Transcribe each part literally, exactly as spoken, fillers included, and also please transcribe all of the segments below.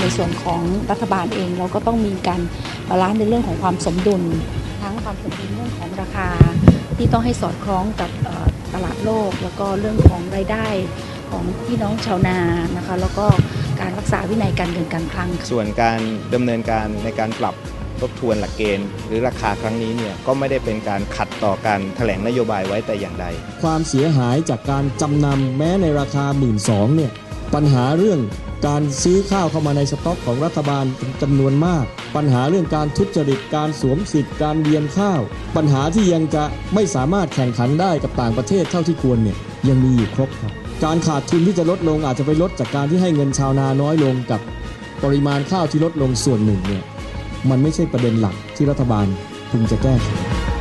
ส่วนของรัฐบาลเองเราก็ต้องมีการบาลานซ์ในเรื่องของความสมดุลทั้งความสมดุลเรื่องของราคาที่ต้องให้สอดคล้องกับตลาดโลกแล้วก็เรื่องของรายได้ของพี่น้องชาวนานะคะแล้วก็การรักษาวินัยการเงินการคลังส่วนการดำเนินการในการปรับทบทวนหลักเกณฑ์หรือราคาครั้งนี้เนี่ยก็ไม่ได้เป็นการขัดต่อการแถลงนโยบายไว้แต่อย่างใดความเสียหายจากการจำนำแม้ในราคา หนึ่งหมื่นสองพัน เนี่ยปัญหาเรื่องการซื้อข้าวเข้ามาในสต็อกของรัฐบาลจำนวนมากปัญหาเรื่องการทุจริตการสวมสิทธิ์การเรียนข้าวปัญหาที่ยังจะไม่สามารถแข่งขันได้กับต่างประเทศเท่าที่ควรเนี่ยยังมีอยู่ครบครับการขาดทุนที่จะลดลงอาจจะไปลดจากการที่ให้เงินชาวนาน้อยลงกับปริมาณข้าวที่ลดลงส่วนหนึ่งเนี่ยมันไม่ใช่ประเด็นหลักที่รัฐบาลพึงจะแก้ไข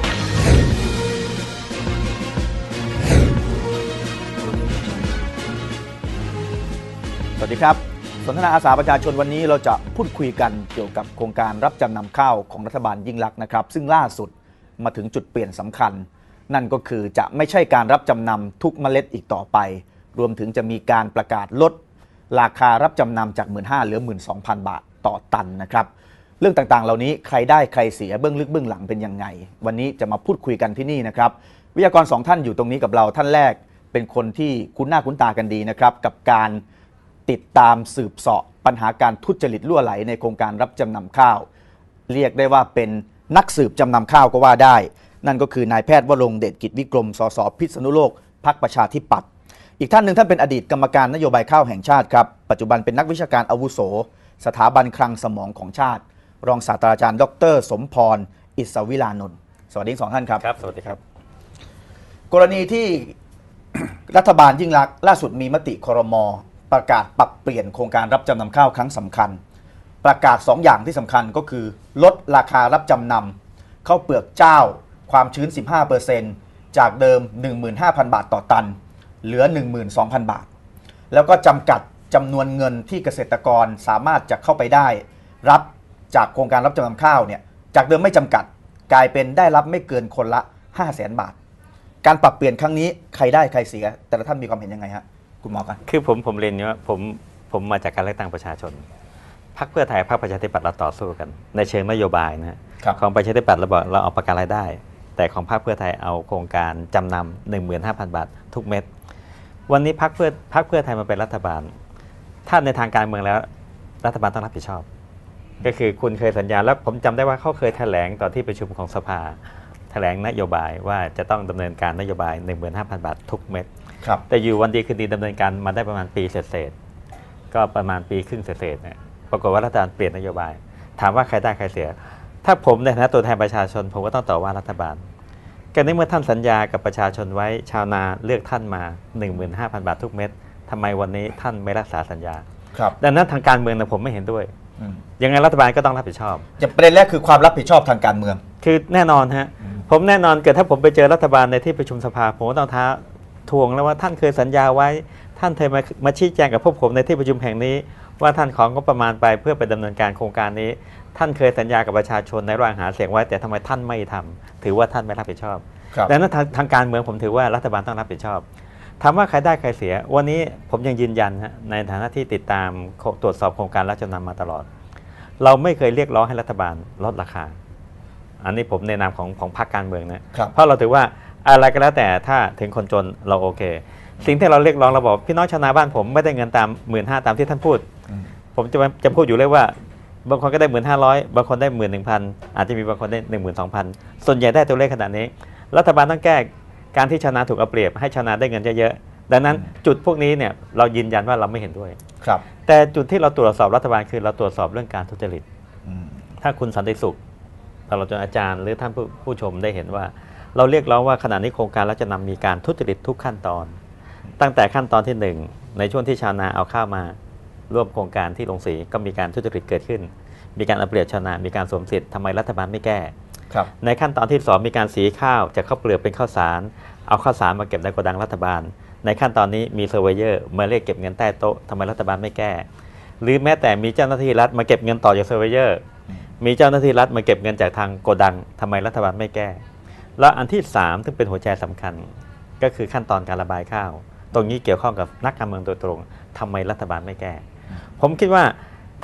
สวัสดีครับสนทนาอาสาประชาชนวันนี้เราจะพูดคุยกันเกี่ยวกับโครงการรับจำนำข้าวของรัฐบาลยิ่งลักษณ์นะครับซึ่งล่าสุดมาถึงจุดเปลี่ยนสำคัญนั่นก็คือจะไม่ใช่การรับจำนำทุกเมล็ดอีกต่อไปรวมถึงจะมีการประกาศลดราคารับจำนำจาก หนึ่งหมื่นห้าพัน เหลือ หนึ่งหมื่นสองพัน บาทต่อตันนะครับเรื่องต่างๆเหล่านี้ใครได้ใครเสียเบื้องลึกเบื้องหลังเป็นยังไงวันนี้จะมาพูดคุยกันที่นี่นะครับวิทยากรสองท่านอยู่ตรงนี้กับเราท่านแรกเป็นคนที่คุ้นหน้าคุ้นตากันดีนะครับกับการติดตามสืบเสาะปัญหาการทุจริตรั่วไหลในโครงการรับจำนำข้าวเรียกได้ว่าเป็นนักสืบจำนำข้าวก็ว่าได้นั่นก็คือนายแพทย์วรงค์เดชกิจวิกรมสสพิษณุโลกพรรคประชาธิปัตย์อีกท่านหนึ่งท่านเป็นอดีตกรรมการนโยบายข้าวแห่งชาติครับปัจจุบันเป็นนักวิชาการอาวุโสสถาบันคลังสมองของชาติรองศาสตราจารย์ดรสมพรอิศวิลานนท์สวัสดีสองท่านครับครับสวัสดีครับกรณีที่ รัฐบาลยิ่งลักษณ์ล่าสุดมีมติครม.ประกาศปรับเปลี่ยนโครงการรับจำนำข้าวครั้งสำคัญประกาศสองอย่างที่สำคัญก็คือลดราคารับจำนำข้าวเปลือกเจ้าความชื้น สิบห้าเปอร์เซ็นต์ จากเดิม หนึ่งหมื่นห้าพัน บาทต่อตันเหลือ หนึ่งหมื่นสองพัน บาทแล้วก็จำกัดจำนวนเงินที่เกษตรกรสามารถจะเข้าไปได้รับจากโครงการรับจำนำข้าวเนี่ยจากเดิมไม่จำกัดกลายเป็นได้รับไม่เกินคนละ ห้าแสน บาทการปรับเปลี่ยนครั้งนี้ใครได้ใครเสียแต่ละท่านมีความเห็นยังไงฮะคุณหมอกันคือผมผมเรียนว่าผมผมมาจากการเลือกตั้งประชาชนพรรคเพื่อไทยพรรคประชาธิปัตย์เราต่อสู้กันในเชิงนโยบายนะฮะของประชาธิปัตย์เราบอกเราเอาประกันรายได้แต่ของพรรคเพื่อไทยเอาโครงการจำนำ หนึ่งหมื่นห้าพัน บาททุกเม็ดวันนี้พรรคเพื่อพรรคเพื่อไทยมาเป็นรัฐบาลถ้าในทางการเมืองแล้วรัฐบาลต้องรับผิดชอบก็คือคุณเคยสัญญาแล้วผมจำได้ว่าเขาเคยแถลงตอนที่ประชุมของสภาแถลงนโยบายว่าจะต้องดำเนินการนโยบาย หนึ่งหมื่นห้าพัน บาททุกเม็ดแต่อยู่วันดีคืนดีดำเนินการมาได้ประมาณปีเศษๆก็ประมาณปีครึ่งเศษๆเนี่ยปรากฏว่ารัฐบาลเปลี่ยนนโยบายถามว่าใครได้ใครเสียถ้าผมในฐานะตัวแทนประชาชนผมก็ต้องต่อว่ารัฐบาลการในเมื่อท่านสัญญากับประชาชนไว้ชาวนาเลือกท่านมา หนึ่งหมื่นห้าพัน บาททุกเม็ดทำไมวันนี้ท่านไม่รักษาสัญญาดังนั้นทางการเมืองนะผมไม่เห็นด้วยยังไงรัฐบาลก็ต้องรับผิดชอบอย่างประเด็นแรกคือความรับผิดชอบทางการเมืองคือแน่นอนฮะผมแน่นอนเกิดถ้าผมไปเจอรัฐบาลในที่ประชุมสภาผมก็ต้องท้าทวงแล้วว่าท่านเคยสัญญาไว้ท่านเคยมามาชี้แจงกับพวกผมในที่ประชุมแห่งนี้ว่าท่านของงบประมาณไปเพื่อไปดำเนินการโครงการนี้ท่านเคยสัญญากับประชาชนในระหว่างหาเสียงไว้แต่ทำไมท่านไม่ทำถือว่าท่านไม่รับผิดชอบดังนั้นทางทางการเมืองผมถือว่ารัฐบาลต้องรับผิดชอบถามว่าใครได้ใครเสียวันนี้ผมยังยืนยันในฐานะที่ติดตามตรวจสอบโครงการรับจำนำมาตลอดเราไม่เคยเรียกร้องให้รัฐบาลลดราคาอันนี้ผมในนามของของพรรคการเมืองนะเพราะเราถือว่าอะไรก็แล้วแต่ถ้าถึงคนจนเราโอเคสิ่งที่เราเรียกร้องเราบอกพี่น้องชาวนาบ้านผมไม่ได้เงินตามหมื่นห้าตามที่ท่านพูดผมจะจะพูดอยู่เลยว่าบางคนก็ได้หมื่นห้าร้อยบางคนได้หมื่นหนึ่งพันอาจจะมีบางคนได้หนึ่งหมื่นสองพันส่วนใหญ่ได้ตัวเลขขนาดนี้รัฐบาลต้องแก้การที่ชาวนาถูกเอาเปรียบให้ชาวนาได้เงินเยอะๆดังนั้นจุดพวกนี้เนี่ยเรายืนยันว่าเราไม่เห็นด้วยครับแต่จุดที่เราตรวจสอบรัฐบาลคือเราตรวจสอบเรื่องการทุจริตถ้าคุณสันติสุขตลอดจนอาจารย์หรือท่านผู้ผู้ชมได้เห็นว่าเราเรียกร้องว่าขณะนี้โครงการรับจำนำมีการทุจริตทุกขั้นตอนตั้งแต่ขั้นตอนที่หนึ่งในช่วงที่ชาวนาเอาข้าวมาร่วมโครงการที่ลงสีก็มีการทุจริตเกิดขึ้นมีการเอาเปรียบชาวนามีการสวมสิทธิ์ทำไมรัฐบาลไม่แก้ในขั้นตอนที่สองมีการสีข้าวจากข้าวเปลือกเป็นข้าวสารเอาข้าวสารมาเก็บในโกดังรัฐบาลในขั้นตอนนี้มีเซอร์เวเยอร์มาเรียกเก็บเงินใต้โต๊ะทำไมรัฐบาลไม่แก้หรือแม้แต่มีเจ้าหน้าที่รัฐมาเก็บเงินต่อจากเซอร์เวเยอร์มีเจ้าหน้าที่รัฐมาเก็บเงินจากทางโกดังทำไมรัฐบาลไม่แก้แล้วอันที่สามซึ่งเป็นหัวใจสำคัญก็คือขั้นตอนการระบายข้าวตรงนี้เกี่ยวข้องกับนักการเมืองโดยตรงทำไมรัฐบาลไม่แก้ผมคิดว่า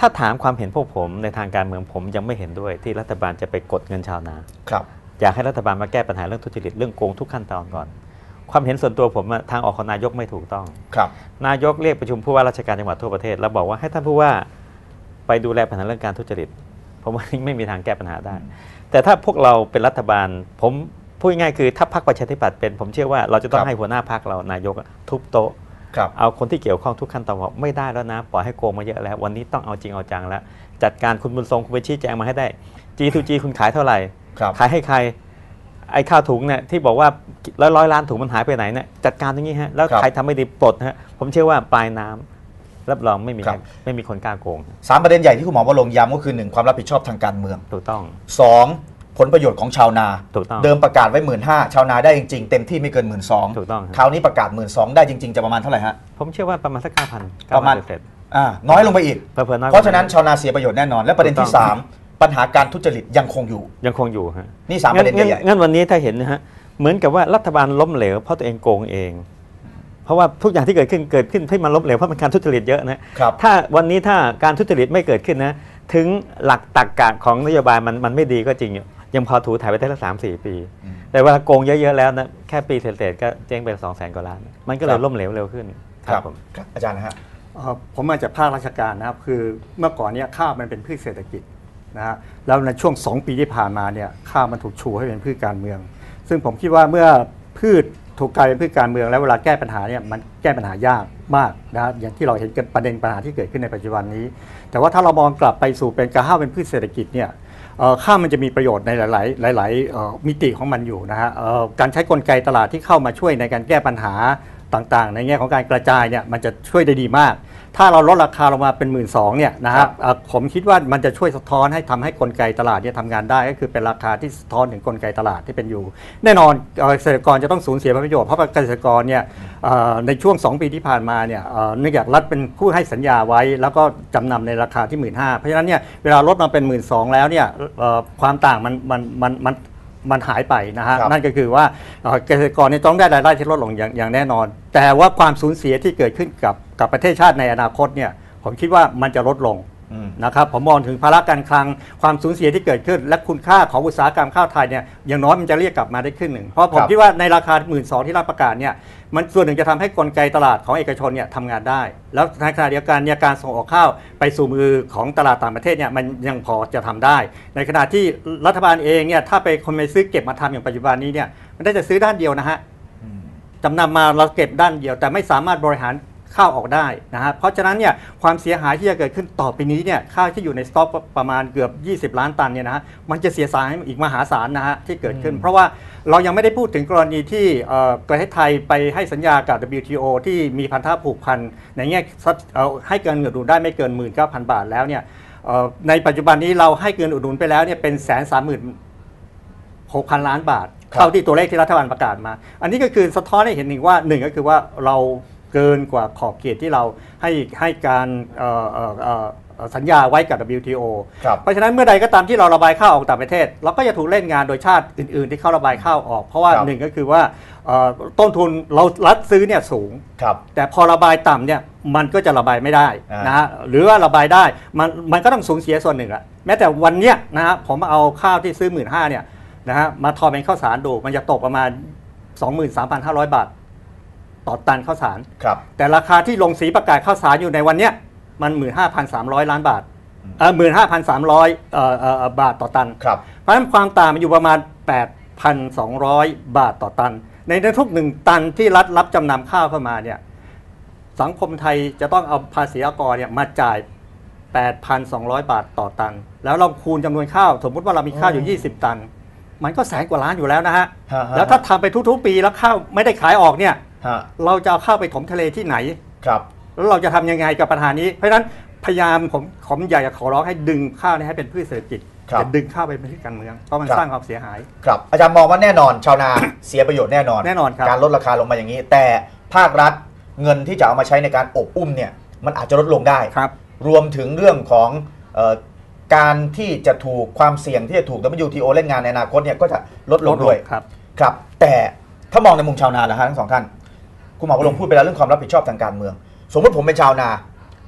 ถ้าถามความเห็นพวกผมในทางการเมืองผมยังไม่เห็นด้วยที่รัฐบาลจะไปกดเงินชาวนาครับอยากให้รัฐบาลมาแก้ปัญหาเรื่องทุจริตเรื่องโกงทุกขั้นตอนก่อนความเห็นส่วนตัวผมทางออกของนายกไม่ถูกต้องครับนายกเรียกประชุมผู้ว่าราชการจังหวัดทั่วประเทศแล้วบอกว่าให้ท่านผู้ว่าไปดูแลปัญหาเรื่องการทุจริตผมว่าไม่มีทางแก้ปัญหาได้แต่ถ้าพวกเราเป็นรัฐบาลผมพูดง่ายคือถ้าพรรคประชาธิปัตย์เป็นผมเชื่อว่าเราจะต้องให้หัวหน้าพรรคเรานายกทุบโต๊ะเอาคนที่เกี่ยวข้องทุกขั้นตอนบอกไม่ได้แล้วนะปล่อยให้โกงมาเยอะแล้ววันนี้ต้องเอาจริงเอาจังแล้วจัดการคุณบุญทรงคุณไปชี้แจงมาให้ได้ จี ทู จี คุณขายเท่าไหร่ขายให้ใครไอ้ข้าวถุงเนี่ยที่บอกว่าร้อยร้อยล้านถุงมันหายไปไหนเนี่ยจัดการตรงนี้ฮะแล้วใครทำไม่ดีปลดฮะผมเชื่อว่าปลายน้ำรับรองไม่มีไม่มีคนกล้าโกงสามประเด็นใหญ่ที่คุณหมอวรงค์ย้ำก็คือหนึ่งความรับผิดชอบทางการเมืองถูกต้องสองผลประโยชน์ของชาวนาถูกต้องเดิมประกาศไว้หมื่นห้าชาวนาได้จริงๆเต็มที่ไม่เกินหมื่นสองถูกต้องคราวนี้ประกาศหมื่นสองได้จริงๆจะประมาณเท่าไหร่ฮะผมเชื่อว่าประมาณสักเก้าพันประมาณอ่าน้อยลงไปอีกเพราะฉะนั้นชาวนาเสียประโยชน์แน่นอนและประเด็นที่สามปัญหาการทุจริตยังคงอยู่ยังคงอยู่ฮะนี่สามประเด็นใหญ่งั้นวันนี้ถ้าเห็นนะฮะเหมือนกับว่ารัฐบาลล้มเหลวเพราะตัวเองโกงเองเพราะว่าทุกอย่างที่เกิดขึ้นเกิดขึ้นที่มันล้มเหลวเพราะมันการทุจริตเยอะนะถ้าวันนี้ถ้าการทุจริตไม่เกิดขึ้นนะถึงหลักตรรกะของนโยบายมันมันไม่ดีก็จริงอยู่ยังพอถูถ่ายไปได้สักสามสี่ปีแต่ว่าโกงเยอะๆแล้วนะแค่ปีเศษๆก็เจ๊งไปสองแสนกว่าล้านมันก็เลยล้มเหลวเร็วขึ้นครับผมอาจารย์นะฮะผมมาจากภาคราชการนะครับคือเมื่อก่อนเนี่ยข้าวมันเป็นพืชเศรษฐกิจนะฮะแล้วในช่วงสองปีที่ผ่านมาเนี่ยข้าวมันถูกชูให้เป็นพืชการเมืองซึ่งผมคิดว่าเมื่อพืชถูกกลายเป็นพืชการเมืองแล้วเวลาแก้ปัญหาเนี่ยมันแก้ปัญหายากมากนะอย่างที่เราเห็นกันประเด็นปัญหาที่เกิดขึ้นในปัจจุบันนี้แต่ว่าถ้าเรามองกลับไปสู่เป็นข้าวเป็นพืชเศรษฐกิจเนี่ยข้าวมันจะมีประโยชน์ในหลายๆหลายๆมิติของมันอยู่นะฮะการใช้กลไกตลาดที่เข้ามาช่วยในการแก้ปัญหาต่างๆในแง่ของการกระจายเนี่ยมันจะช่วยได้ดีมากถ้าเราลดราคาลงมาเป็นหมื่นสองเนี่ยนะฮะผมคิดว่ามันจะช่วยสะท้อนให้ทำให้กลไกตลาดเนี่ยทำงานได้ก็คือเป็นราคาที่สะท้อนถึงกลไกตลาดที่เป็นอยู่แน่นอนเกษตรกรจะต้องสูญเสียผลประโยชน์เพราะเกษตรกรเนี่ยในช่วงสองปีที่ผ่านมาเนี่ยเนื่องจากรัฐเป็นผู้ให้สัญญาไว้แล้วก็จำนำในราคาที่หมื่นห้าเพราะฉะนั้นเนี่ยเวลาลดมาเป็นหมื่นสองแล้วเนี่ยความต่างมันมันมันมันมันหายไปนะฮะนั่นก็คือว่าเกษตรกรเนี่ยต้องได้รายได้ที่ลดลงอย่างอย่างแน่นอนแต่ว่าความสูญเสียที่เกิดขึ้นกับกับประเทศชาติในอนาคตเนี่ยผมคิดว่ามันจะลดลงนะครับผมมองถึงภาระการคลังความสูญเสียที่เกิดขึ้นและคุณค่าของอุตสาหกรรมข้าวไทยเนี่ยอย่างน้อยมันจะเรียกกลับมาได้ครึ่งหนึ่งเพราะผมคิดว่าในราคาหมื่นสองที่รัฐประกาศเนี่ยมันส่วนหนึ่งจะทำให้กลไกตลาดของเอกชนเนี่ยทำงานได้แล้วในขณะเดียวกันเนี่ยการส่งออกข้าวไปสู่มือของตลาดต่างประเทศเนี่ยมันยังพอจะทำได้ในขณะที่รัฐบาลเองเนี่ยถ้าไปคนไปซื้อเก็บมาทำอย่างปัจจุบันนี้เนี่ยมันได้จะซื้อด้านเดียวนะฮะจำนำมาเราเก็บด้านเดียวแต่ไม่สามารถบริหารข้าวออกได้นะฮะเพราะฉะนั้นเนี่ยความเสียหายที่จะเกิดขึ้นต่อไปนี้เนี่ยข้าวที่อยู่ในสต็อกประมาณเกือบยี่สิบล้านตันเนี่ยนะฮะมันจะเสียหายอีกมหาศาลนะฮะที่เกิดขึ้นเพราะว่าเรายังไม่ได้พูดถึงกรณีที่ประเทศไทยไปให้สัญญากับ ดับเบิลยู ที โอ ที่มีพันธะผูกพันในแง่ให้เกินเงินอุดหนุนได้ไม่เกิน หนึ่งหมื่นเก้าพัน บาทแล้วเนี่ยในปัจจุบันนี้เราให้เงินอุดหนุนไปแล้วเนี่ยเป็น หนึ่งแสนสามหมื่นหกพัน ล้านบาทเท่าที่ตัวเลขที่รัฐบาลประกาศมาอันนี้ก็คือสะท้อนให้เห็นหนึ่งว่าหนึ่งก็คือว่าเราเกินกว่าขอบเขตที่เราให้ให้การสัญญาไว้กับ ดับเบิลยู ที โอ เพราะฉะนั้นเมื่อใดก็ตามที่เราระบายข้าวออกต่างประเทศเราก็จะถูกเล่นงานโดยชาติอื่นๆที่เข้าระบายข้าวออกเพราะว่าหนึ่งก็คือว่าต้นทุนเรารัฐซื้อเนี่ยสูงแต่พอระบายต่ำเนี่ยมันก็จะระบายไม่ได้นะฮะหรือว่าระบายได้มันมันก็ต้องสูญเสียส่วนหนึ่งอะแม้แต่วันเนี้ยนะฮะผมเอาข้าวที่ซื้อ หนึ่งหมื่นห้าพัน เนี่ยนะฮะมาทอเป็นข้าวสารดูมันจะตกประมาณ สองหมื่นสามพันห้าร้อย บาทต่อตันข้าวสารแต่ราคาที่ลงสีประกาศข้าวสารอยู่ในวันเนี้ยมัน หนึ่งหมื่นห้าพันสามร้อย ล้านบาทเอ่อ หนึ่งหมื่นห้าพันสามร้อย เอ่อเอ่อบาทต่อตันเพราะฉะนั้นความต่างมันอยู่ประมาณ แปดพันสองร้อย บาทต่อตันในทุกหนึ่งตันที่รัฐรับจำนำข้าวเข้ามาเนี่ยสังคมไทยจะต้องเอาภาษีอากรเนี่ยมาจ่าย แปดพันสองร้อย บาทต่อตันแล้วเราคูณจำนวนข้าวสมมติว่าเรามีข้าวอยู่ยี่สิบตันมันก็แสนกว่าล้านอยู่แล้วนะฮะแล้วถ้าทำไปทุกๆปีแล้วข้าวไม่ได้ขายออกเนี่ยเราจะเอาข้าวไปถมทะเลที่ไหนครับแล้วเราจะทำยังไงกับปัญหานี้เพราะฉะนั้นพยายามผมผมอยากจะขอร้องให้ดึงข้าวนี้ให้เป็นพืชเศรษฐกิจจะดึงข้าวไปเป็นพืชการเมืองเพราะมันสร้างความเสียหายครับอาจารย์มองว่าแน่นอนชาวนาเสียประโยชน์แน่นอนแน่นอนครับการลดราคาลงมาอย่างนี้แต่ภาครัฐเงินที่จะเอามาใช้ในการอบอุ้มเนี่ยมันอาจจะลดลงได้ครับรวมถึงเรื่องของการที่จะถูกความเสี่ยงที่จะถูก ดับเบิลยู ที โอ เล่นงานในอนาคตเนี่ยก็จะลดลงด้วยครับครับแต่ถ้ามองในมุมชาวนาแล้วฮะทั้งสองท่านคุณหมอวรงค์พูดไปแล้วเรื่องความรับผิดชอบทางการเมืองสมมติผมเป็นชาวนา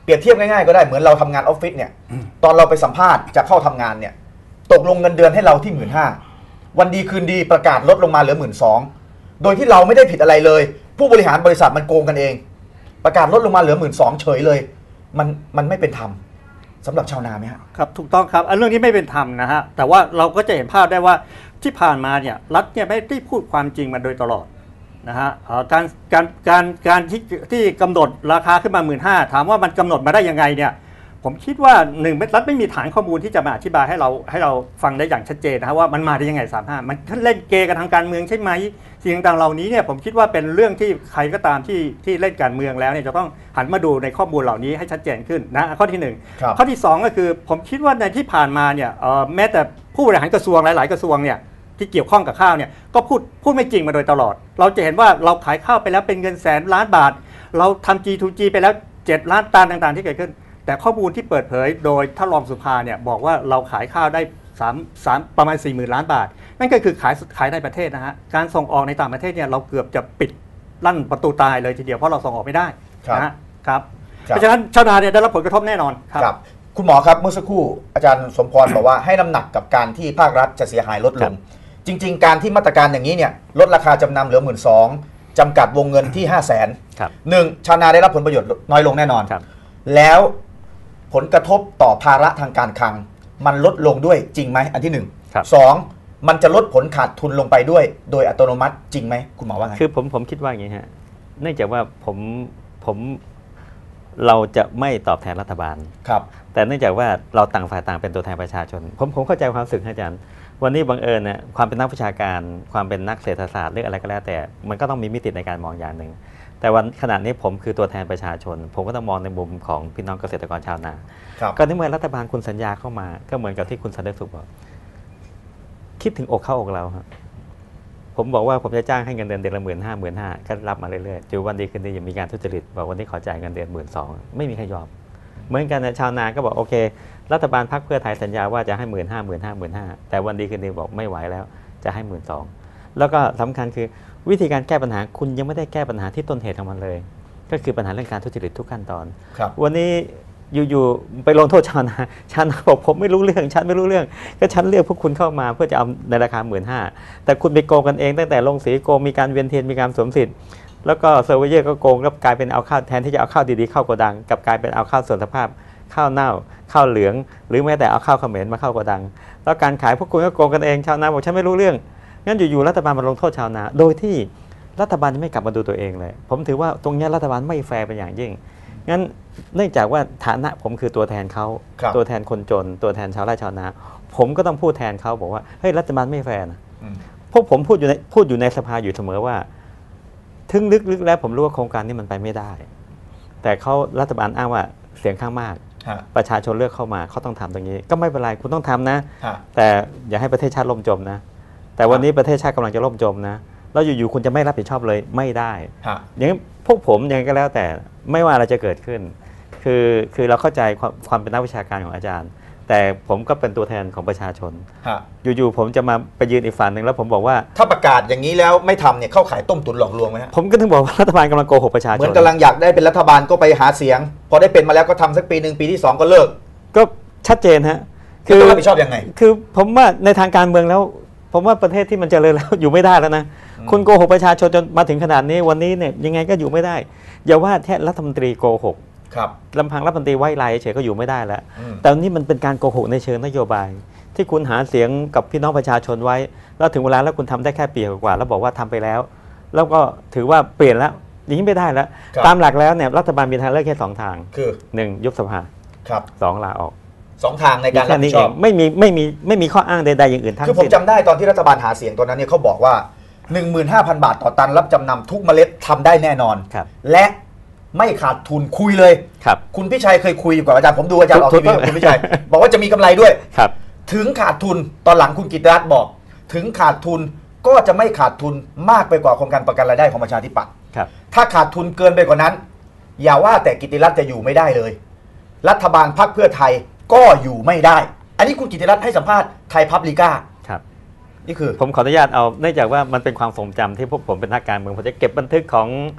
เปรียบเทียบง่ายๆก็ได้เหมือนเราทำงานออฟฟิศเนี่ยตอนเราไปสัมภาษณ์จะเข้าทำงานเนี่ยตกลงเงินเดือนให้เราที่หมื่นห้าวันดีคืนดีประกาศลดลงมาเหลือหมื่นสองโดยที่เราไม่ได้ผิดอะไรเลยผู้บริหารบริษัทมันโกงกันเองประกาศลดลงมาเหลือหมื่นสองเฉยเลยมันมันไม่เป็นธรรมสำหรับชาวนาไหมฮะครับถูกต้องครับอันเรื่องนี้ไม่เป็นธรรมนะฮะแต่ว่าเราก็จะเห็นภาพได้ว่าที่ผ่านมาเนี่ยรัฐเนี่ยไม่ได้พูดความจริงมาโดยตลอดนะฮะการการการการที่ที่กำหนดราคาขึ้นมา หนึ่งหมื่นห้าพัน ถามว่ามันกำหนดมาได้ยังไงเนี่ยผมคิดว่าหนึ่งรัฐไม่มีฐานข้อมูลที่จะมาอธิบายให้เราให้เราฟังได้อย่างชัดเจนนะฮะว่ามันมาได้ยังไงสามสิบห้ามันเล่นเกมกันทางการเมืองใช่ไหมสิ่งต่างๆเหล่านี้เนี่ยผมคิดว่าเป็นเรื่องที่ใครก็ตามที่ที่เล่นการเมืองแล้วเนี่ยจะต้องหันมาดูในข้อมูลเหล่านี้ให้ชัดเจนขึ้นนะข้อที่หนึ่งข้อที่สองก็คือผมคิดว่าในที่ผ่านมาเนี่ยแม้แต่ผู้บริหารกระทรวงหลายๆกระทรวงเนี่ยที่เกี่ยวข้องกับข้าวเนี่ยก็พูดพูดไม่จริงมาโดยตลอดเราจะเห็นว่าเราขายข้าวไปแล้วเป็นเงินแสนล้านบาทเราทำ จี ทู จี ไปแล้วเจ็ดล้านตันต่างๆที่เกิดขึ้นแต่ข้อมูลที่เปิดเผยโดยท่านรองสุภาเนี่ยบอกว่าเราขายข้าวได้สาม สามประมาณ สี่หมื่น ล้านบาทนั่นก็คือขายขายในประเทศนะฮะการส่งออกในต่างประเทศเนี่ยเราเกือบจะปิดลั่นประตูตายเลยทีเดียวเพราะเราส่งออกไม่ได้นะฮะครับเพราะฉะนั้นชาวนาเนี่ยได้รับผลกระทบแน่นอนครับคุณหมอครับเมื่อสักครู่อาจารย์สมพรบอกว่าให้น้ำหนักกับการที่ภาครัฐจะเสียหายลดลงจริงๆการที่มาตรการอย่างนี้เนี่ยลดราคาจำนำเหลือหมื่นสองจำกัดวงเงินที่ห้าแสนหนึ่งชาวนาได้รับผลประโยชน์น้อยลงแน่นอนแล้วผลกระทบต่อภาระทางการคลังมันลดลงด้วยจริงไหมอันที่หนึ่งสองมันจะลดผลขาดทุนลงไปด้วยโดยอัตโนมัติจริงไหมคุณหมอว่าไงคือผมผมคิดว่าอย่างนี้ฮะเนื่องจากว่าผมผมเราจะไม่ตอบแทนรัฐบาลครับแต่เนื่องจากว่าเราต่างฝ่ายต่างเป็นตัวแทนประชาชนผมผมเข้าใจความรู้สึกอาจารย์วันนี้บังเอิญเนี่ยความเป็นนักวิชาการความเป็นนักเศรษฐศาสตร์หรืออะไรก็แล้วแต่มันก็ต้องมีมิติในการมองอย่างหนึ่งแต่วันขณะนี้ผมคือตัวแทนประชาชนผมก็ต้องมองในมุมของพี่น้องเกษตรกรชาวนาก็ในเมื่อรัฐบาลคุณสัญญาเข้ามาก็เหมือนกับที่คุณสันติสุขบอกคิดถึงอกเข้าอกเราครับผมบอกว่าผมจะจ้างให้เงินเดือนเดือนละหมื่นห้าหมื่นห้าก็รับมาเรื่อยๆจนวันดีคืนดียังมีการทุจริตบอกวันนี้ขอจ่ายเงินเดือนหมื่นสองไม่มีใครยอมเหมือนกันนะชาวนาก็บอกโอเครัฐบาลพรรคเพื่อไทยสัญญาว่าจะให้หมื่นห้าหมื่นห้าหมื่นห้าแต่วันดีคืนดีบอกไม่ไหวแล้วจะให้หมื่นสองแล้วก็สำคัญคือวิธีการแก้ปัญหาคุณยังไม่ได้แก้ปัญหาที่ต้นเหตุของมันเลยก็คือปัญหาเรื่องการทุจริตทุกขั้นตอนวันนี้อยู่ๆไปลงโทษชาวนาชาวนาบอกผมไม่รู้เรื่องฉันไม่รู้เรื่องก็ฉันเรียกพวกคุณเข้ามาเพื่อจะเอาในราคาหมื่นห้าแต่คุณไปโกงกันเองตั้งแต่ลงสีโกงมีการเวียนเทียนมีการสวมสิทธิ์แล้วก็เซอร์เวเยอร์ก็โกงแล้วกลายเป็นเอาข้าวแทนที่จะเอาข้าวดีๆเข้าโกดังกับกลายเป็นเอาข้าวส่วนสภาพข้าวเน่าข้าวเหลืองหรือแม้แต่เอาข้าวเขมรมาเข้าโกดังแล้วการขายพวกคุณก็โกงกันเองชาวนาบอกฉันไม่รู้เรื่องงั้นอยู่ๆรัฐบาลมาลงโทษชาวนาโดยที่รัฐบาลไม่กลับมาดูตัวเองเลยผมถือว่าตรงนี้รัฐบาลไม่แฟร์เป็นอย่างยิ่งงั้นเนื่องจากว่าฐานะผมคือตัวแทนเขาตัวแทนคนจนตัวแทนชาวไร่ชาวนาผมก็ต้องพูดแทนเขาบอกว่าเฮ้ยรัฐบาลไม่แฟร์นะพวกผมพูดอยู่ในพูดอยู่ในสภาอยู่เสมอว่าถึงลึกๆแล้วผมรู้ว่าโครงการนี้มันไปไม่ได้แต่เขารัฐบาลอ้างว่าเสียงข้างมากประชาชนเลือกเข้ามาเขาต้องทำตรงนี้ก็ไม่เป็นไรคุณต้องทำนะแต่อย่าให้ประเทศชาติล่มจมนะแต่วันนี้ประเทศชาติกำลังจะล่มจมนะแล้วอยู่ๆคุณจะไม่รับผิดชอบเลยไม่ได้อย่างนี้พวกผมยังไงก็แล้วแต่ไม่ว่าอะไรจะเกิดขึ้นคือคือเราเข้าใจความความเป็นนักวิชาการของอาจารย์แต่ผมก็เป็นตัวแทนของประชาชนอยู่ๆผมจะมาไปยืนอีกฝั่งหนึ่งแล้วผมบอกว่าถ้าประกาศอย่างนี้แล้วไม่ทำเนี่ยเข้าขายต้มตุ๋นหลอกลวงไหมฮะผมก็ถึงบอกว่ารัฐบาลกำลังโกหกประชาชนเหมือนกำลังอยากได้เป็นรัฐบาลก็ไปหาเสียงพอได้เป็นมาแล้วก็ทำสักปีหนึ่งปีที่สองก็เลิกก็ชัดเจนฮะคือต้องรับผิดชอบยังไงคือผมว่าในทางการเมืองแล้วผมว่าประเทศที่มันเจริญแล้วอยู่ไม่ได้แล้วนะคุณโกหกประชาชนจนมาถึงขนาดนี้วันนี้เนี่ยยังไงก็อยู่ไม่ได้อย่าว่าแค่รัฐมนตรีโกหกลำพังรัฐมนตรีไว้ลายเฉยก็อยู่ไม่ได้แล้วแต่นี่มันเป็นการโกหกในเชิงนโยบายที่คุณหาเสียงกับพี่น้องประชาชนไว้แล้วถึงเวลาแล้วคุณทำได้แค่ปีกว่าแล้วบอกว่าทำไปแล้วแล้วก็ถือว่าเปลี่ยนแล้วอย่างนี้ไม่ได้แล้วตามหลักแล้วเนี่ยรัฐบาลมีทางเลือกแค่สองทางคือหนึ่งยุบสภาสองลาออกสองทางในการรับผิดชอบไม่มีไม่มีไม่มีข้ออ้างใดๆอย่างอื่นทั้งสิ้นคือผมจำได้ตอนที่รัฐบาลหาเสียงตอนนั้นเนี่ยเขาบอกว่า หนึ่งหมื่นห้าพัน บาทต่อตันรับจำนำทุกเมล็ดทำได้แน่นอนและไม่ขาดทุนคุยเลยครับคุณพิชัยเคยคุยกับอาจารย์ผมดูอาจารย์ออกทีวีกับคุณพิชัยบอกว่าจะมีกำไรด้วยครับถึงขาดทุนตอนหลังคุณกิตติรัตน์บอกถึงขาดทุนก็จะไม่ขาดทุนมากไปกว่าโครงการประกันรายได้ของประชาธิปัตย์ถ้าขาดทุนเกินไปกว่านั้นอย่าว่าแต่กิตติรัตน์จะอยู่ไม่ได้เลยรัฐบาลพรรคเพื่อไทยก็อยู่ไม่ได้อันนี้คุณกิตติรัตน์ให้สัมภาษณ์ไทยพับลิก้าครับนี่คือผมขออนุญาตเอาเนื่องจากว่ามันเป็นความทรงจำที่พวกผมเป็นนักการเมืองผมจะเก็บบันทึกของ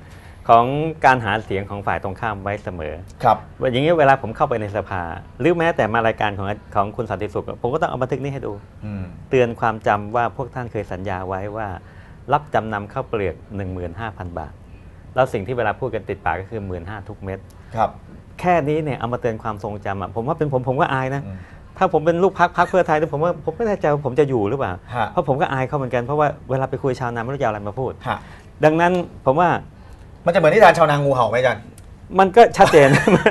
ของการหาเสียงของฝ่ายตรงข้ามไว้เสมอครับว่าอย่างนี้เวลาผมเข้าไปในสภาหรือแม้แต่มารายการของของคุณสันติสุขผมก็ต้องเอาบันทึกนี้ให้ดูอืมเตือนความจำว่าพวกท่านเคยสัญญาไว้ว่ารับจำนำข้าวเปลือก หนึ่งหมื่นห้าพัน บาทแล้วสิ่งที่เวลาพูดกันติดปากก็คือ หนึ่งหมื่นห้าพัน ทุกเม็ดครับแค่นี้เนี่ยเอามาเตือนความทรงจำอ่ะผมว่าเป็นผมผมก็อายนะอืมถ้าผมเป็นลูกพักพักเพื่อไทยเนี่ยผมว่าผมไม่แน่ใจว่าผมจะอยู่หรือเปล่าฮะเพราะผมก็อายเขาเหมือนกันเพราะว่าเวลาไปคุยชาวนาไม่รู้จะเอาอะไรมาพูดฮะดังนั้นผมว่ามันจะเหมือนนิทานชาวนางูเห่าไหมอาจารย์มันก็ชัดเจน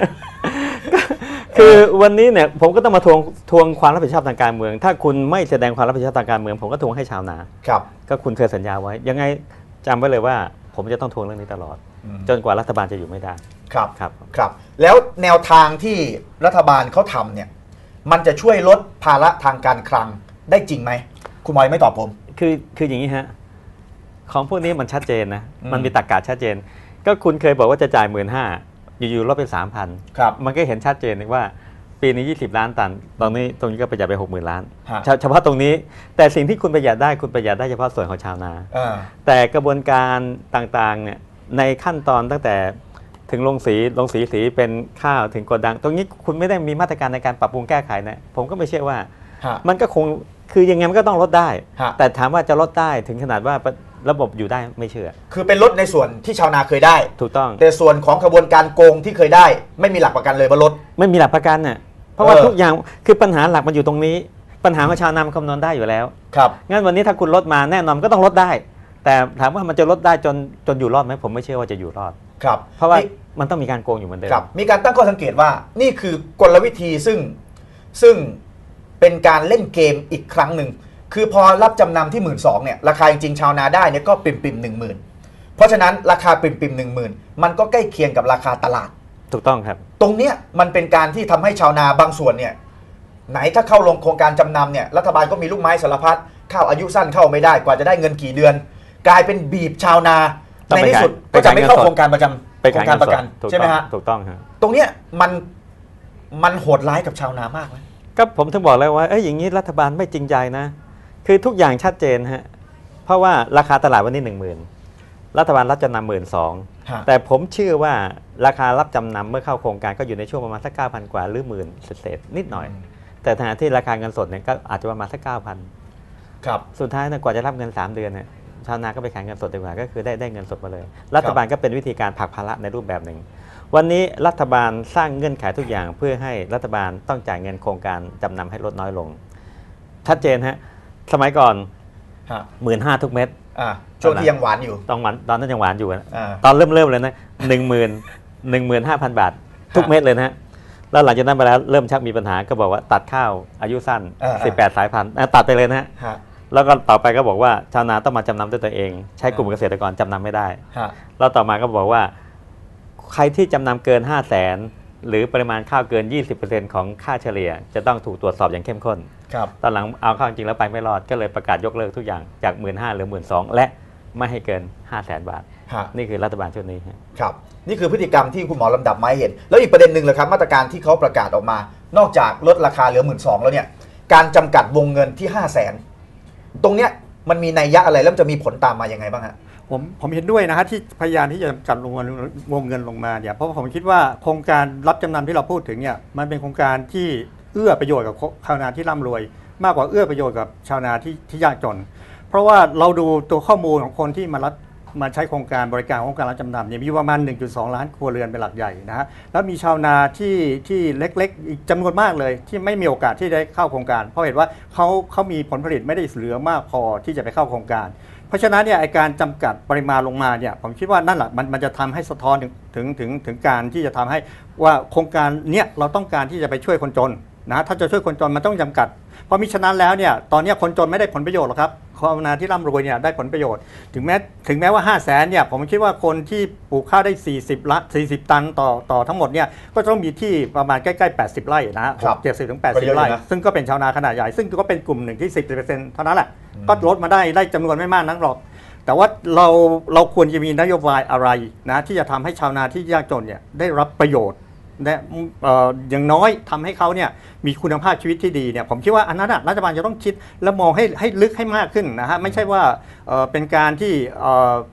คือวันนี้เนี่ยผมก็ต้องมาทวงทวงความรับผิดชอบทางการเมือง ถ้าคุณไม่แสดงความรับผิดชอบทางการเมืองผมก็ทวงให้ชาวนาครับก็คุณเคยสัญญาไว้ ยังไงจำไว้เลยว่าผมจะต้องทวงเรื่องนี้ตลอดอืมจนกว่ารัฐบาลจะอยู่ไม่ได้ครับครับครับ แล้วแนวทางที่รัฐบาลเขาทำเนี่ย มันจะช่วยลดภาระทางการคลังได้จริงไหม คุณหมอยไม่ตอบผมคือคืออย่างนี้ฮะของพวกนี้มันชัดเจนนะอืมมันมีตรรกะชัดเจน ก็คุณเคยบอกว่าจะจ่ายหมื่นห้าอยู่ๆลดเป็นสามพันครับมันก็เห็นชัดเจนว่าปีนี้ยี่สิบล้านตันตอนนี้ตรงนี้ก็ประหยัดไปหกหมื่นล้านฮะเฉเฉพาะตรงนี้ แต่สิ่งที่คุณประหยัดได้คุณประหยัดได้เฉพาะส่วนของชาวนาอ่าแต่กระบวนการต่างๆเนี่ยในขั้นตอนตั้งแต่ถึงลงสีลงสีสีเป็นข้าวถึงโกดัง ตรงนี้คุณไม่ได้มีมาตรการในการปรับปรุงแก้ไขนะผมก็ไม่เชื่อว่าฮะมันก็คงคือยังไงมันก็ต้องลดได้ฮะแต่ถามว่าจะลดได้ถึงขนาดว่าระบบอยู่ได้ไม่เชื่อคือเป็นลดในส่วนที่ชาวนาเคยได้ถูกต้องแต่ส่วนของกระบวนการโกงที่เคยได้ ไม่มีหลักประกันเลยว่าลดไม่มีหลักประกันน่ะเพราะว่าเออทุกอย่างคือปัญหาหลักมันอยู่ตรงนี้ ปัญหาของชาวนามันคำนวณได้อยู่แล้วครับงั้นวันนี้ถ้าคุณลดมาแน่นอนก็ต้องลดได้ แต่ถามว่ามันจะลดได้จนจนอยู่รอดไหมผมไม่เชื่อว่าจะอยู่รอดครับเพราะว่านี่มันต้องมีการโกงอยู่เหมือนเดิมครับ มีการตั้งข้อสังเกตว่านี่คือกลวิธีซึ่งซึ่งเป็นการเล่นเกมอีกครั้งหนึ่ง คือพอรับจำนำที่หมื่นสองเนี่ยราคาจริงๆชาวนาได้เนี่ยก็ปิ่มปิ่มหนึ่งหมื่นเพราะฉะนั้นราคาปิ่มปิ่มหนึ่งหมื่นมันก็ใกล้เคียงกับราคาตลาดถูกต้องครับตรงเนี้ยมันเป็นการที่ทำให้ชาวนาบางส่วนเนี่ยไหนถ้าเข้าลงโครงการจำนำเนี่ยรัฐบาลก็มีลูกไม้สารพัดข้าวอายุสั้นเข้าไม่ได้กว่าจะได้เงินกี่เดือน กลายเป็นบีบชาวนาต้องในไปที่สุดไปก็จะขายไม่เงินเข้าสดโครงการประจำไปโครขายงการเงินประสกัดนถูกใช่ไหมต้องฮะถูกต้องครับตรงเนี้ยมันมันโหดร้ายกับชาวนามากไหมก็ผมถึงบอกแล้วว่าเอ้ยอย่างนี้รัฐบาลไม่จริงใจนะ คือทุกอย่างชัดเจนฮะเพราะว่าราคาตลาดวันนี้หนึ่งหมื่นรัฐบาลรับจำนำหมื่นสองฮะแต่ผมเชื่อว่าราคารับจำนำเมื่อเข้าโครงการก็อยู่ในช่วงประมาณสักเก้าพันกว่าหรือหมื่นเศษๆนิดหน่อย แต่ขณะที่ราคาเงินสดเนี่ยก็อาจจะประมาณสักเก้าพันครับสุดท้ายเนี่ยกว่าจะรับเงินสามเดือนเนี่ยชาวนาก็ไปขายเงินสดดีกว่าก็คือได้ได้เงินสดมาเลย รัฐบาลก็เป็นวิธีการผลักภาระในรูปแบบหนึ่ง วันนี้รัฐบาลสร้างเงื่อนไขทุกอย่างเพื่อให้รัฐบาลต้องจ่ายเงินโครงการจำนำให้ลดน้อยลง ชัดเจนฮะสมัยก่อนฮะหมื่นห้าทุกเม็ดอ่าช่วงที่ยังหวานอยู่ต้องหวานตอนนั้นยังหวานอยู่นะอ่าตอนเริ่มเริ่มเลยนะหนึ่งหมื่นหนึ่งหมื่นห้าพันบาท ทุกเม็ดเลยนะฮะแล้วหลังจากนั้นไปแล้วเริ่มชักมีปัญหาก็บอกว่าตัดข้าวอายุสั้นอ่าสิบแปดสายพันธุ์อ่ะตัดไปเลยนะฮะฮะแล้วก็ต่อไปก็บอกว่าชาวนาต้องมาจำนำด้วยตัวเอง ใช้กลุ่มเกษตรกรจำนำไม่ได้ฮะแล้วต่อมาก็บอกว่าใครที่จำนำเกิน ห้าแสน หรือปริมาณข้าวเกิน ยี่สิบเปอร์เซ็นต์ ของค่าเฉลี่ย จะต้องถูกตรวจสอบอย่างเข้มข้นครับตอนหลังเอาเข้าจริงแล้วไปไม่รอดก็เลยประกาศยกเลิกทุกอย่างจาก หนึ่งหมื่นห้าพัน เหลือ หนึ่งหมื่นสองพัน และไม่ให้เกิน ห้าแสน บาทฮะนี่คือรัฐบาลชุดนี้ฮะครับ นี่คือพฤติกรรมที่คุณหมอลำดับมาให้เห็น แล้วอีกประเด็นหนึ่งเลยครับมาตรการที่เขาประกาศออกมา นอกจากลดราคาเหลือหมื่นสองแล้วเนี่ยการจำกัดวงเงินที่ห้าแสนตรงเนี้ยมันมีนัยยะอะไรแล้วมันจะมีผลตามมายังไงบ้างฮะผมผมเห็นด้วยนะฮะที่พยายามที่จะจำกัดวงเงินวงเงินลงมาเนี่ยเพราะผมคิดว่าโครงการรับจำนำที่เราพูดถึงเนี่ยมันเป็นโครงการที่เอื้อประโยชน์กับชาวนาที่ร่ำรวย มากกว่าเอื้อประโยชน์กับชาวนาที่ที่ยากจน เพราะว่าเราดูตัวข้อมูลของคนที่มารับมาใช้โครงการบริการโครงการรับจำนำเนี่ยมีประมาณ หนึ่งจุดสอง ล้านครัวเรือนเป็นหลักใหญ่นะฮะแล้วมีชาวนาที่ที่เล็กๆอีกจำนวนมากเลยที่ไม่มีโอกาสที่ได้เข้าโครงการ เพราะเห็นว่าเขาเขามีผลผลิตไม่ได้เหลือมากพอที่จะไปเข้าโครงการ เพราะฉะนั้นเนี่ยไอการจำกัดปริมาณลงมาเนี่ยผมคิดว่านั่นแหละมันมันจะทำให้สะท้อนถึงถึงถึงถึงการที่จะทำให้ว่าโครงการเนี่ยเราต้องการที่จะไปช่วยคนจนนะถ้าจะช่วยคนจนมันต้องจำกัดเพราะมิฉะนั้นแล้วเนี่ยตอนนี้คนจนไม่ได้ผลประโยชน์หรอกครับชาวนาที่ร่ำรวยเนี่ยได้ผลประโยชน์ถึงแม้ถึงแม้ว่าห้าแสนเนี่ยผมคิดว่าคนที่ปลูกข้าวได้สี่สิบละสี่สิบตันต่อต่อทั้งหมดเนี่ยก็ต้องมีที่ประมาณใกล้ๆแปดสิบไร่นะฮะครับเจ็ดสิบถึงแปดก็สิบเยอะอยู่ไร่นะซึ่งก็เป็นชาวนาขนาดใหญ่ซึ่งก็เป็นกลุ่มหนึ่งที่ สิบเปอร์เซ็นต์ เท่านั้นแหละก็ลดมาได้ได้จำนวนไม่มากนักหรอกแต่ว่าเราเราควรจะมีนโยบายอะไรนะที่จะทำให้ชาวนาที่ยากจนเนี่ยได้รับประโยชน์และเอ่ออย่างน้อยทำให้เขาเนี่ยมีคุณภาพชีวิตที่ดีเนี่ยผมคิดว่าอันนั้นรัฐบาลจะต้องคิดและมองให้ให้ลึกให้มากขึ้นนะฮะไม่ใช่ว่าเอ่อเป็นการที่เอ่อ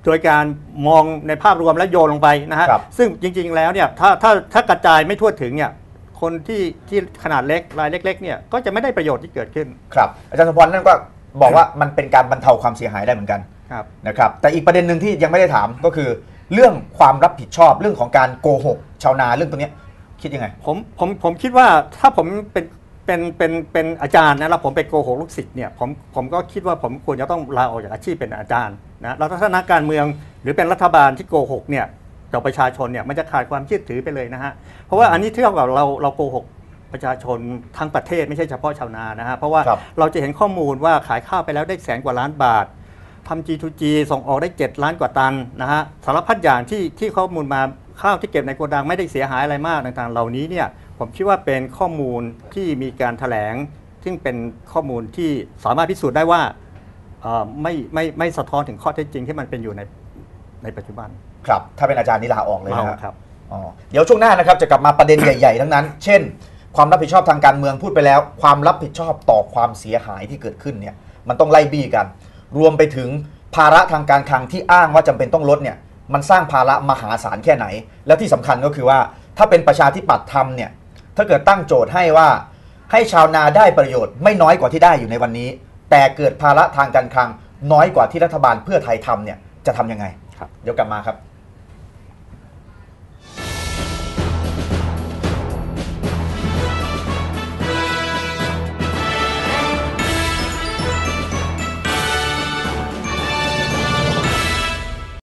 โดยการมองในภาพรวมและโยนลงไปนะฮะครับซึ่งจริงๆแล้วเนี่ยถ้าถ้าถ้ากระจายไม่ทั่วถึงเนี่ยคนที่ที่ขนาดเล็กรายเล็กๆเนี่ยก็จะไม่ได้ประโยชน์ที่เกิดขึ้นครับอาจารย์สมพรนั่นก็บอกว่ามันเป็นการบรรเทาความเสียหายได้เหมือนกันครับนะครับแต่อีกประเด็นหนึ่งที่ยังไม่ได้ถามก็คือ เรื่องความรับผิดชอบเรื่องของการโกหกชาวนาเรื่องตรงนี้คิดยังไงผมผมผมคิดว่าถ้าผมเป็นเป็นเป็นเป็นอาจารย์นะแล้วผมไปโกหกลูกศิษย์เนี่ยผมผมก็คิดว่าผมควรจะต้องลาออกจากอาชีพเป็นอาจารย์นะแล้วถ้านักการเมืองหรือเป็นรัฐบาลที่โกหกเนี่ยต่อประชาชนเนี่ยมันจะขาดความเชื่อถือไปเลยนะฮะเพราะว่าอันนี้เท่ากับเราเราโกหกประชาชนทั้งประเทศไม่ใช่เฉพาะชาวนานะฮะเพราะว่าครับเราจะเห็นข้อมูลว่าขายข้าวไปแล้วได้แสนกว่าล้านบาททำ จี ทู จี ส่งออกได้เจ็ดล้านกว่าตันนะฮะสารพัดอย่างที่ที่ข้อมูลมาข้าวที่เก็บในโกดังไม่ได้เสียหายอะไรมากต่างๆเหล่านี้เนี่ยผมคิดว่าเป็นข้อมูลที่มีการแถลงซึ่งเป็นข้อมูลที่สามารถพิสูจน์ได้ว่าเอ่อไม่ไม่ไม่สะท้อนถึงข้อเท็จจริงที่มันเป็นอยู่ในในปัจจุบันครับถ้าเป็นอาจารย์นี่ลาออกเลยนะเราฮะครับอ๋อเดี๋ยวช่วงหน้านะครับจะกลับมาประเด็นใหญ่ๆทั้งนั้น เช่น ความรับผิดชอบทางการเมืองพูดไปแล้ว ความรับผิดชอบต่อความเสียหายที่เกิดขึ้นเนี่ยมันต้องไล่บี้กัน รวมไปถึงภาระทางการคลังที่อ้างว่าจำเป็นต้องลดเนี่ยมันสร้างภาระมหาศาลแค่ไหน แล้วที่สำคัญก็คือว่าถ้าเป็นประชาธิปัตย์ทำเนี่ยถ้าเกิดตั้งโจทย์ให้ว่าให้ชาวนาได้ประโยชน์ไม่น้อยกว่าที่ได้อยู่ในวันนี้ แต่เกิดภาระทางการคลังน้อยกว่าที่รัฐบาลเพื่อไทยทำเนี่ยจะทำยังไงครับเดี๋ยวกลับมาครับ